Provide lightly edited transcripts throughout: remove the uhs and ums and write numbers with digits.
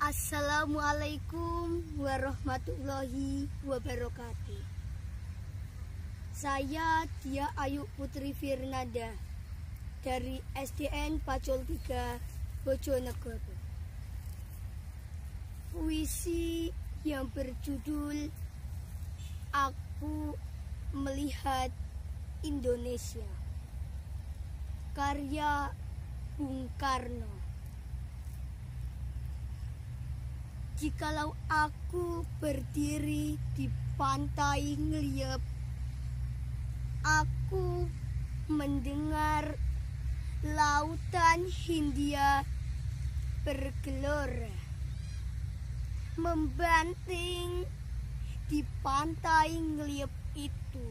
Assalamualaikum warahmatullahi wabarakatuh. Saya Dia Ayu Putri Firnanda dari SDN Pacul 3 Bojonegoro. Puisi yang berjudul Aku Melihat Indonesia, karya Bung Karno. Jikalau aku berdiri di pantai ngeliep, aku mendengar lautan Hindia bergelora, membanting di pantai ngeliep itu.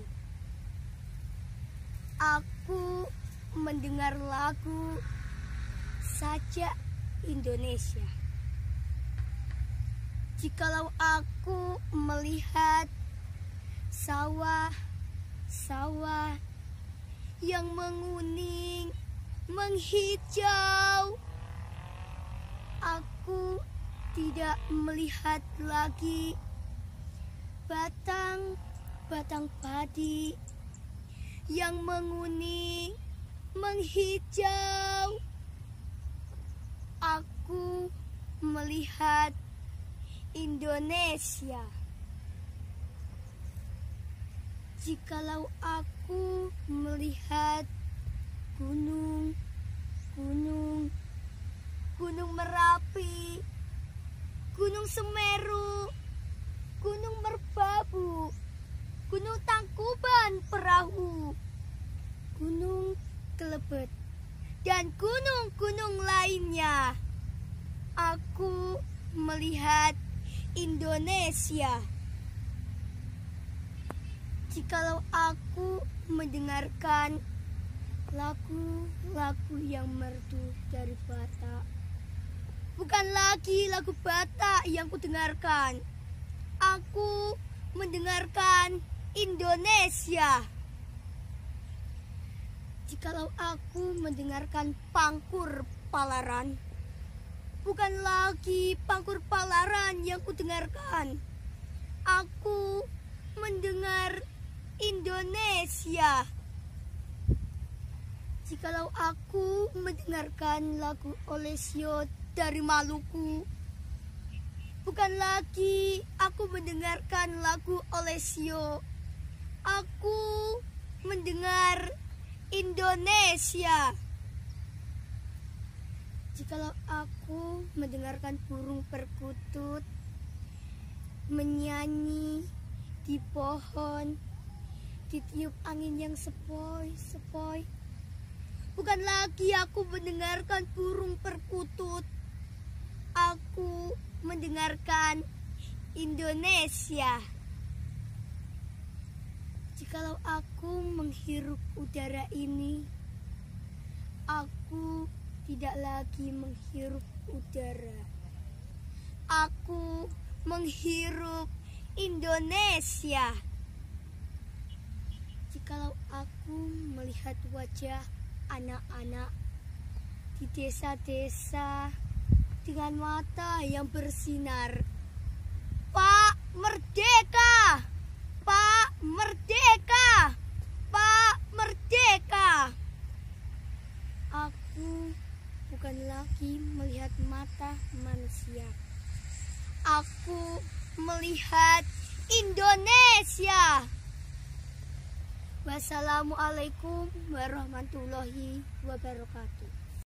Aku mendengar lagu Sajak Indonesia. Jikalau aku melihat sawah-sawah yang menguning, menghijau, aku tidak melihat lagi batang-batang padi yang menguning, menghijau. Aku melihat Indonesia. Jikalau aku melihat gunung Merapi, Gunung Semeru, Gunung Merbabu, Gunung Tangkuban Perahu, Gunung Kelebet, dan gunung-gunung lainnya, aku melihat Indonesia. Jikalau aku mendengarkan lagu-lagu yang merdu dari Batak, bukan lagi lagu Batak yang kudengarkan, aku mendengarkan Indonesia. Jikalau aku mendengarkan Pangkur Palaran, bukan lagi Pangkur Palaran yang kudengarkan, aku mendengar Indonesia. Jikalau aku mendengarkan lagu Olesio dari Maluku, bukan lagi aku mendengarkan lagu Olesio, aku mendengar Indonesia. Jikalau aku mendengarkan burung perkutut menyanyi di pohon, ditiup angin yang sepoi-sepoi, bukan lagi aku mendengarkan burung perkutut, aku mendengarkan Indonesia. Jikalau aku menghirup udara ini, aku tidak lagi menghirup udara, aku menghirup Indonesia. Jikalau aku melihat wajah anak-anak di desa-desa dengan mata yang bersinar, Pak Merdeka! Pak Merdeka! Pak Merdeka! Aku bukan lagi melihat mata manusia, aku melihat Indonesia. Wassalamualaikum warahmatullahi wabarakatuh.